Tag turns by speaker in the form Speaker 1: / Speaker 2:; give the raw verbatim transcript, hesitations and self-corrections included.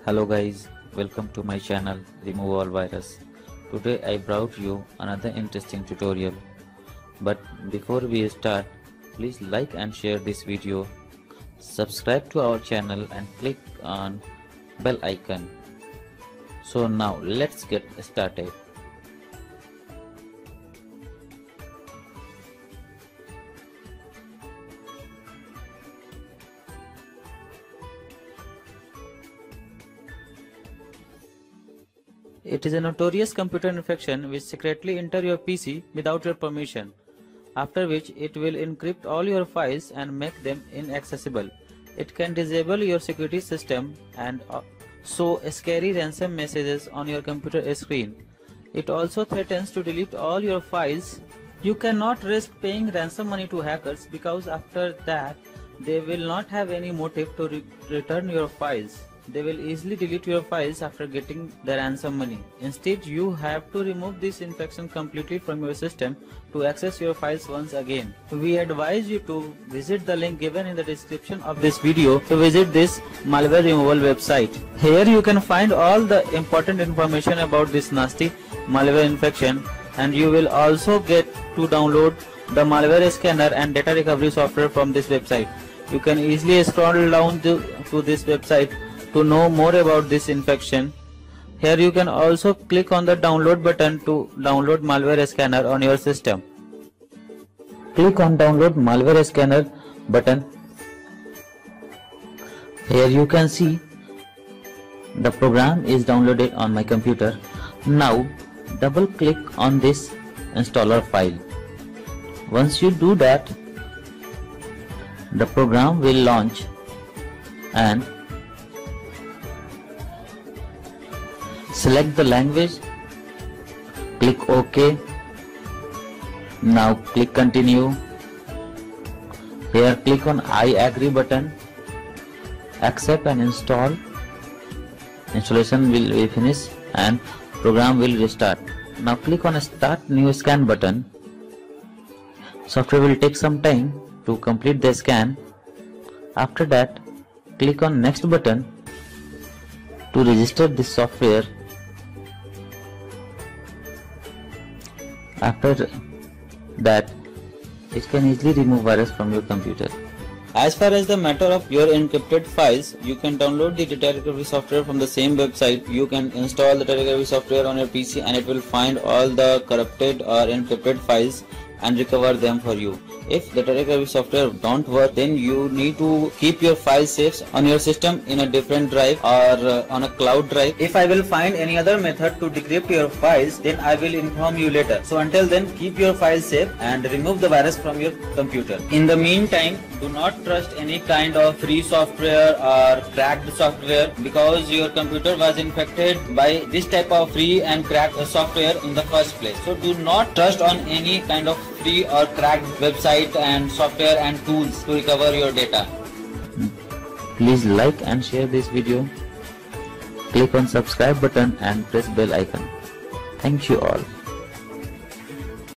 Speaker 1: Hello guys, welcome to my channel Remove All Virus. Today I brought you another interesting tutorial. But before we start, please like and share this video, subscribe to our channel and click on bell icon. So now let's get started. It is a notorious computer infection which secretly enter your P C without your permission, after which it will encrypt all your files and make them inaccessible. It can disable your security system and uh, show scary ransom messages on your computer screen. It also threatens to delete all your files. You cannot risk paying ransom money to hackers because after that they will not have any motive to re return your files. They will easily delete your files after getting the ransom money. Instead, you have to remove this infection completely from your system to access your files once again. We advise you to visit the link given in the description of this video to visit this malware removal website. Here you can find all the important information about this nasty malware infection, and you will also get to download the malware scanner and data recovery software from this website. You can easily scroll down to, to this website to know more about this infection. Here you can also click on the download button to download malware scanner on your system. Click on download malware scanner button. Here you can see the program is downloaded on my computer. Now double click on this installer file. Once you do that, the program will launch and select the language, click OK. Now click continue. Here click on I agree button, accept and install. Installation will be finished and program will restart. Now click on start new scan button. Software will take some time to complete the scan. After that, click on next button to register this software. After that, it can easily remove virus from your computer. As far as the matter of your encrypted files, you can download the data recovery software from the same website. You can install the data recovery software on your P C and it will find all the corrupted or encrypted files and recover them for you. If the data recovery software don't work, then you need to keep your file saves on your system in a different drive or uh, on a cloud drive. If I will find any other method to decrypt your files, then I will inform you later. So until then, keep your files safe and remove the virus from your computer. In the meantime, do not trust any kind of free software or cracked software, because your computer was infected by this type of free and cracked software in the first place. So do not trust on any kind of free or cracked website and software and tools to recover your data. Please like and share this video. Click on subscribe button and press bell icon. Thank you all.